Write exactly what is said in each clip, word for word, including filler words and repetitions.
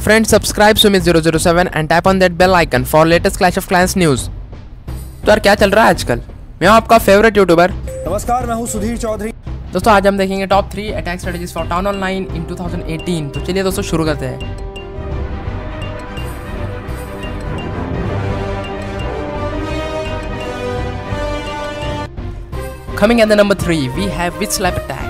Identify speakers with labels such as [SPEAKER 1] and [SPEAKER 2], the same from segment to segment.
[SPEAKER 1] Friends, subscribe Sumit zero zero seven and tap on that bell icon for latest Clash of Clans news। तो यार क्या चल रहा है आजकल? मैं हूँ आपका फेवरेट यूट्यूबर।
[SPEAKER 2] नमस्कार, मैं हूँ सुधीर चौधरी।
[SPEAKER 1] दोस्तों आज हम देखेंगे top three attack strategies for town online in two thousand eighteen. तो चलिए दोस्तों शुरू करते हैं। Coming at the number three, we have Witch Slap Attack।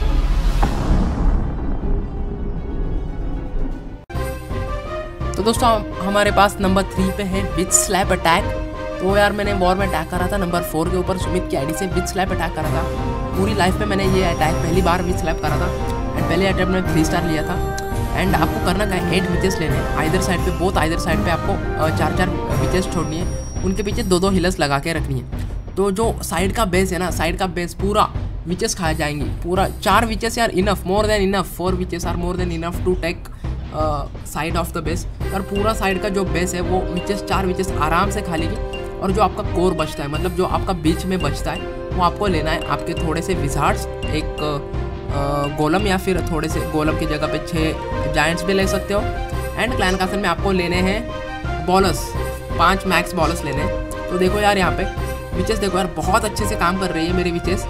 [SPEAKER 1] तो दोस्तों हमारे पास नंबर थ्री पे है विच स्लैप अटैक। तो यार मैंने वॉर में अटैक करा था नंबर फोर के ऊपर सुमित की आईडी से विच स्लैप अटैक करा था। पूरी लाइफ में मैंने ये अटैक पहली बार विच स्लैप करा था एंड पहले अटैम्प्ट में थ्री स्टार लिया था। एंड आपको करना क्या है, एट विचेस लेने हैं आइदर साइड पे, बोथ आइदर साइड पे आपको चार चार विचेस छोड़नी है, उनके पीछे दो दो हिलर्स लगा के रखनी है। तो जो साइड का बेस है ना, साइड का बेस पूरा विचेस खाए जाएंगी, पूरा चार विचेस यार enough, more than enough, four witches are more than enough to take side off the base. और पूरा साइड का जो बेस है वो विचेस चार विचेस आराम से खा लेगी। और जो आपका कोर बचता है, मतलब जो आपका बीच में बचता है, वो आपको लेना है आपके थोड़े से विजार्ड्स, एक uh, गोलम या फिर थोड़े से गोलम की जगह पे छः जायंट्स भी ले सकते हो। एंड क्लैन कासल में आपको लेने हैं बॉलर्स, पाँच मैक्स बॉलर्स लेने हैं। तो देखो यार यहाँ पे विचेस देखो यार बहुत अच्छे से काम कर रही है मेरी विचेस।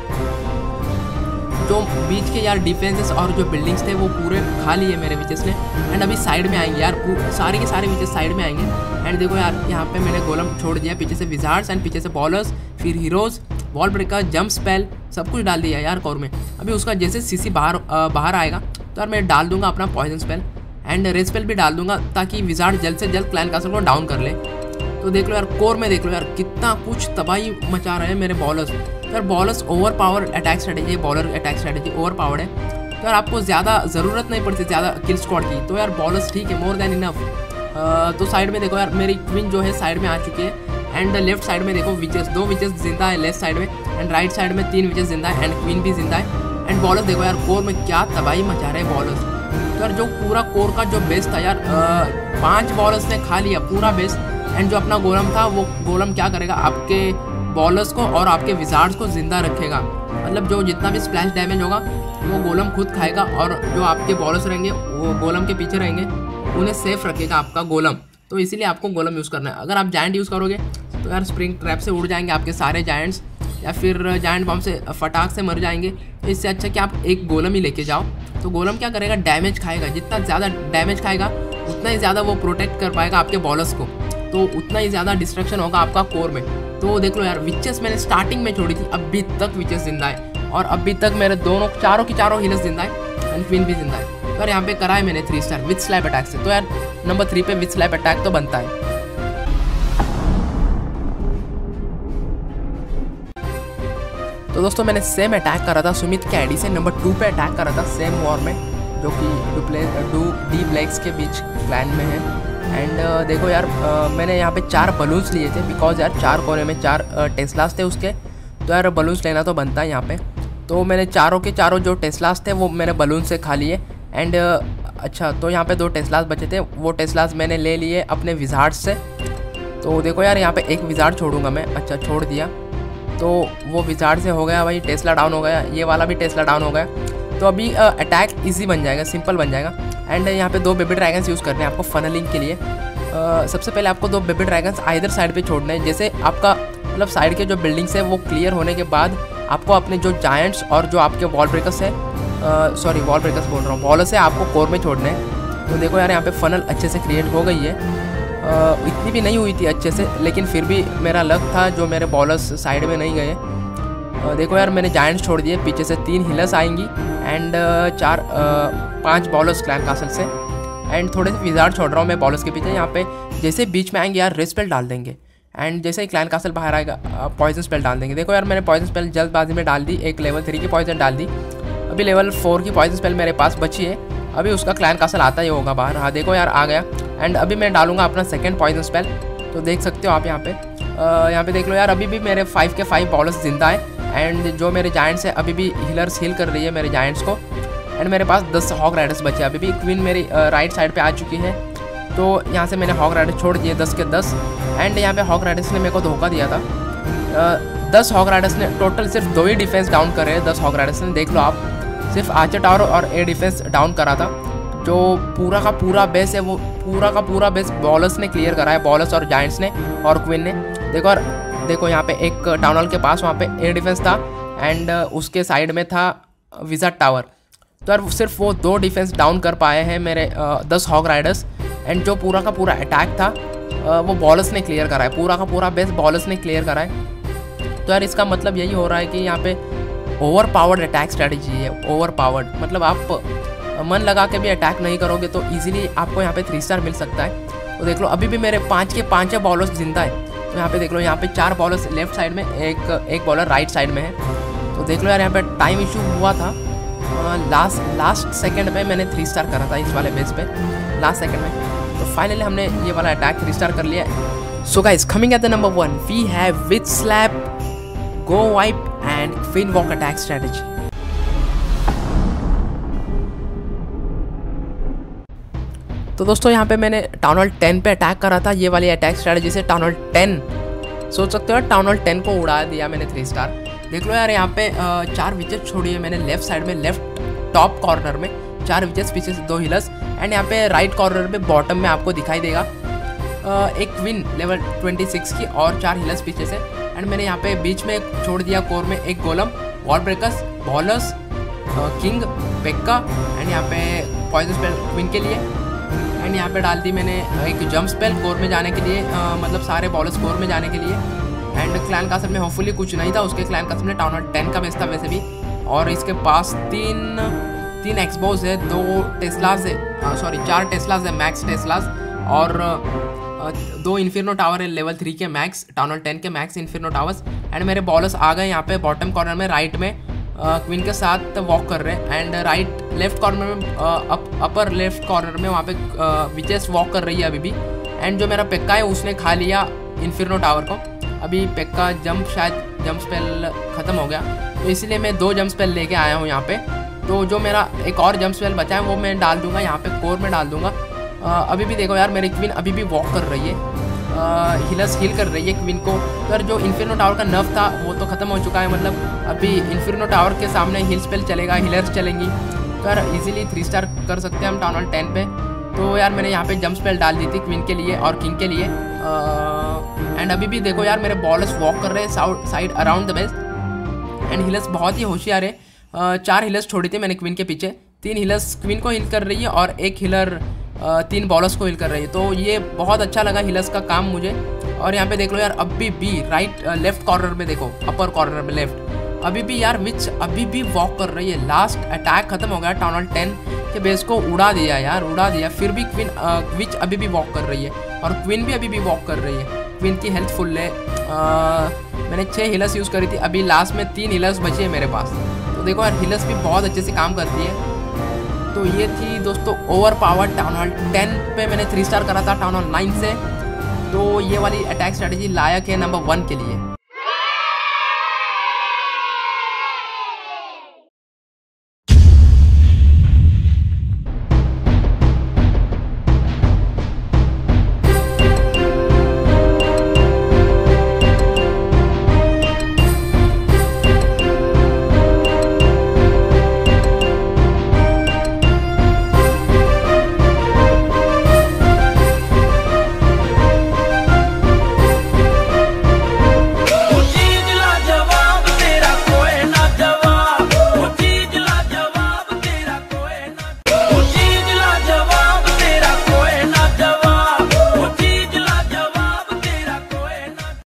[SPEAKER 1] जो बीच के यार डिफेंसेस और जो बिल्डिंग्स थे वो पूरे खा लिए मेरे विचेस ने। एंड अभी साइड में आएंगे यार, सारे के सारे विचेस साइड में आएंगे। एंड देखो यार यहाँ पे मैंने गोलम छोड़ दिया, पीछे से विजार्ड्स एंड पीछे से बॉलर्स, फिर heroes, wall breaker, jump spell, सब कुछ डाल दिया यार कोर में। अभी उसका जैसे सीसी बाहर बाहर आएगा तो यार मैं डाल दूंगा अपना poison spell and rage spell भी डाल दूंगा ताकि विजार्ड जल्द से जल्द क्लैन कासल को डाउन कर ले। तो देख लो यार कोर में देख लो यार कितना कुछ तबाही मचा रहे हैं मेरे बॉलर्स। तो यार bowlers over power attack strategy, bowler attack strategy over powered है। तो यार आपको ज़्यादा ज़रूरत नहीं पड़ती ज़्यादा किल स्क्वाड की। तो यार बॉलर्स ठीक है, मोर देन इनफ। तो साइड में देखो यार मेरी क्वीन जो है साइड में आ चुकी है। एंड लेफ्ट साइड में देखो विचेस, दो विचेस जिंदा है लेफ्ट साइड में, एंड राइट साइड में तीन विचेस जिंदा है एंड क्वीन भी जिंदा है। एंड बॉलर्स देखो यार कोर में क्या तबाही मचा रहे हैं बॉलर्स। तो यार जो पूरा कोर का जो बेस था यार, पाँच बॉलर्स ने खा लिया पूरा बेस। एंड जो अपना गोलम था वो गोलम क्या करेगा, आपके बॉलर्स को और आपके विजार्ड्स को जिंदा रखेगा। मतलब जो जितना भी स्प्लैश डैमेज होगा वो गोलम खुद खाएगा, और जो आपके बॉलर्स रहेंगे वो गोलम के पीछे रहेंगे, उन्हें सेफ रखेगा आपका गोलम। तो इसीलिए आपको गोलम यूज़ करना है। अगर आप जायंट यूज़ करोगे तो यार स्प्रिंग ट्रैप से उड़ जाएंगे आपके सारे जायंट्स, या फिर जायंट बम से फटाक से मर जाएंगे। तो इससे अच्छा कि आप एक गोलम ही लेके जाओ। तो गोलम क्या करेगा, डैमेज खाएगा, जितना ज़्यादा डैमेज खाएगा उतना ही ज़्यादा वो प्रोटेक्ट कर पाएगा आपके बॉलर्स को, तो उतना ही ज़्यादा डिस्ट्रक्शन होगा आपका कोर में। तो देख लो यार विचेस मैंने स्टार्टिंग में छोड़ी थी, अभी तक विचेस जिंदा है, और अभी तक मेरे दोनों चारों की चारों हीलर्स जिंदा है एंड क्वीन भी जिंदा है। तो यार यहाँ पे करा है मैंने three star witch slap attack से। तो यार नंबर थ्री पे विच स्लैप अटैक तो बनता है। तो दोस्तों मैंने सेम अटैक करा था सुमित के आईडी से, नंबर टू पे अटैक करा था सेम वॉर में, जो कि डू प्ले डू डी ब्लैक्स के बीच क्लैन में है। एंड uh, देखो यार uh, मैंने यहाँ पे चार बलून्स लिए थे, बिकॉज यार चार कोने में चार टेस्लास थे उसके। तो यार बलून्स लेना तो बनता है यहाँ पे। तो मैंने चारों के चारों जो टेस्लास थे वो मैंने बलून से खा लिए। एंड uh, अच्छा तो यहाँ पे दो टेस्लास बचे थे, वो टेस्लास मैंने ले लिए अपने विजार्ड से। तो देखो यार यहाँ पे एक विजार्ड छोड़ूंगा मैं, अच्छा छोड़ दिया। तो वो विजार्ड से हो गया भाई, टेस्ला डाउन हो गया, ये वाला भी टेस्ला डाउन हो गया। तो अभी अटैक uh, ईजी बन जाएगा, सिंपल बन जाएगा। एंड यहाँ पे दो बेबी ड्रैगन्स यूज़ करने हैं आपको फनलिंग के लिए। uh, सबसे पहले आपको दो बेबी ड्रैगन्स आइदर साइड पे छोड़ने हैं। जैसे आपका मतलब साइड के जो बिल्डिंग्स है वो क्लियर होने के बाद आपको अपने जो जायंट्स और जो आपके वॉल ब्रेकर्स है, सॉरी वॉल ब्रेकर्स बोल रहा हूँ, बॉलर्स है, आपको कोर में छोड़ने हैं। तो देखो यार यहाँ पे फनल अच्छे से क्रिएट हो गई है। uh, इतनी भी नहीं हुई थी अच्छे से, लेकिन फिर भी मेरा लक था जो मेरे बॉलर्स साइड में नहीं गए। uh, देखो यार मैंने जायंट्स छोड़ दिए, पीछे से तीन हिलर्स आएंगी एंड uh, चार uh, पांच बॉलर्स क्लैन कासल से, एंड थोड़े से विजार्ड छोड़ रहा हूँ मैं बॉलर्स के पीछे। यहाँ पे जैसे बीच में आएंगे यार रेड स्पेल डाल देंगे, एंड जैसे ही क्लैन कासल बाहर आएगा पॉइजन स्पेल डाल देंगे। देखो यार मैंने पॉइजन स्पेल जल्दबाजी में डाल दी, एक लेवल थ्री की पॉइजन डाल दी। अभी लेवल फोर की पॉइजन स्पेल मेरे पास बची है, अभी उसका क्लैन कासल आता ही होगा बाहर। हाँ देखो यार आ गया। एंड अभी मैं डालूंगा अपना सेकेंड पॉइजन स्पेल। तो देख सकते हो आप यहाँ पे, यहाँ पे देख लो यार अभी भी मेरे फाइव के फाइव बॉलर्स जिंदा है। एंड जो मेरे जायंट्स है अभी भी हीलर्स हील कर रही है मेरे जायंट्स को। एंड मेरे पास दस हॉक राइडर्स बचे, अभी भी क्वीन मेरी राइट साइड पे आ चुकी है। तो यहाँ से मैंने हॉक राइडर छोड़ दिए दस के दस। एंड यहाँ पे हॉक राइडर्स ने मेरे को धोखा दिया था। दस हॉक राइडर्स ने टोटल सिर्फ दो ही डिफेंस डाउन करे हैं, दस हॉक राइडर्स ने। देख लो आप, सिर्फ आर्चर टावर और एयर डिफेंस डाउन करा था। जो पूरा का पूरा बेस है वो पूरा का पूरा बेस बॉलर्स ने क्लियर करा है, बॉलर्स और जायंट्स ने और क्वीन ने। देखो और देखो यहाँ पे एक टाउन हॉल के पास वहाँ पे एयर डिफेंस था एंड उसके साइड में था विज़ार्ड टावर। तो यार सिर्फ वो दो डिफेंस डाउन कर पाए हैं मेरे दस हॉग राइडर्स एंड जो पूरा का पूरा अटैक था आ, वो बॉलर्स ने क्लियर करा है, पूरा का पूरा बेस बॉलर्स ने क्लियर करा है। तो यार इसका मतलब यही हो रहा है कि यहाँ पे ओवर पावर्ड अटैक स्ट्रेटजी है, ओवर पावर्ड मतलब आप मन लगा के भी अटैक नहीं करोगे तो इजीली आपको यहाँ पे थ्री स्टार मिल सकता है। तो देख लो अभी भी मेरे पाँच के पाँच बॉलर्स जिंदा है। तो यहाँ पे देख लो यहाँ पे चार बॉलर्स लेफ्ट साइड में, एक एक बॉलर राइट साइड में है। तो देख लो यार यहाँ पे टाइम इशू हुआ था, लास्ट लास्ट सेकंड पे मैंने थ्री स्टार करा था इस वाले बेस पे, लास्ट सेकंड में। तो फाइनली हमने ये वाला अटैक थ्री स्टार कर लिया। So guys coming at the number one we have witch slap, go wipe and queen walk attack strategy. तो दोस्तों यहाँ पे मैंने टाउन हॉल टेन पे अटैक करा था ये वाली अटैक स्ट्रेटजी से। टाउन हॉल टेन सोच सकते हो, टाउन हॉल टेन को उड़ा दिया मैंने थ्री स्टार। देख लो यार यहाँ पे चार विकेट छोड़ी है मैंने लेफ्ट साइड में, लेफ्ट टॉप कॉर्नर में चार विकेट्स, पीछे से दो हिलर्स एंड यहाँ पे राइट कॉर्नर में बॉटम में आपको दिखाई देगा एक विन लेवल छब्बीस की और चार हिलर्स पीछे से। एंड मैंने यहाँ पे बीच में छोड़ दिया कोर में एक golem, wall breakers, bowlers, king, pekka and यहाँ पे पॉइजन स्पेल क्वीन के लिए। एंड यहाँ पे डाल दी मैंने एक जंप स्पेल कोर में जाने के लिए, आ, मतलब सारे बॉलर्स कोर में जाने के लिए। एंड क्लैन कासल में होपफुली कुछ नहीं था, उसके क्लैन कासल में टाउन हॉल टेन का बेस था वैसे भी। और इसके पास तीन तीन एक्सबोज है, दो टेस्लास है, सॉरी चार टेस्लास है मैक्स टेस्लास, और दो इन्फिर्नो टावर है लेवल थ्री के मैक्स, टाउन हॉल टेन के मैक्स इन्फिर्नो टावर्स। एंड मेरे बॉलर्स आ गए यहाँ पे बॉटम कॉर्नर में राइट में क्वीन के साथ वॉक कर रहे हैं। एंड राइट लेफ्ट कॉर्नर में अप, अपर लेफ्ट कॉर्नर में वहाँ पे विचेस वॉक कर रही है अभी भी। एंड जो मेरा पेक्का है उसने खा लिया इन्फिर्नो टावर को। अभी पेक्का जंप शायद जंप स्पेल ख़त्म हो गया, तो इसीलिए मैं दो जंप स्पेल लेके आया हूँ यहाँ पे। तो जो मेरा एक और जंप स्पेल बचा है वो मैं डाल दूंगा यहाँ पे कोर में डाल दूंगा। अभी भी देखो यार मेरी क्वीन अभी भी वॉक कर रही है, हिलर्स हील कर रही है क्वीन को। तो जो इन्फिर्नो टावर का नर्व था वो तो ख़त्म हो चुका है, मतलब अभी इन्फिर्नो टावर के सामने हिल स्पेल चलेगा, हिलर्स चलेंगी। तो यार इजीली थ्री स्टार कर सकते हैं हम टाउन हॉल टेन पे। तो यार मैंने यहाँ पे जंप स्पेल डाल दी थी क्वीन के लिए और किंग के लिए। एंड अभी भी देखो यार मेरे बॉलर्स वॉक कर रहे हैं south side around the base. And healers बहुत ही होशियार है, चार हिलर्स छोड़ी थी मैंने क्वीन के पीछे, तीन हिलर्स क्वीन को हिल कर रही है और एक हिलर तीन बॉलर्स को हिल कर रही है। तो ये बहुत अच्छा लगा हिलर्स का काम मुझे। और यहाँ पे देख लो यार अभी भी राइट लेफ्ट कॉर्नर में देखो, अपर कॉर्नर में लेफ्ट, अभी भी यार विच अभी भी वॉक कर रही है। लास्ट अटैक खत्म हो गया, टाउन हॉल टेन के बेस को उड़ा दिया यार, उड़ा दिया। फिर भी क्वीन विच अभी भी वॉक कर रही है और क्वीन भी अभी भी वॉक कर रही है। क्वीन की हेल्थ फुल है, आ, मैंने छः हिलर्स यूज़ करी थी, अभी लास्ट में तीन हिलर्स बची है मेरे पास। तो देखो यार हिलर्स भी बहुत अच्छे से काम करती है। तो ये थी दोस्तों over power town hall ten पे मैंने थ्री स्टार करा था टाउन हॉल नाइन से। तो ये वाली अटैक स्ट्रेटजी लायक है नंबर वन के लिए।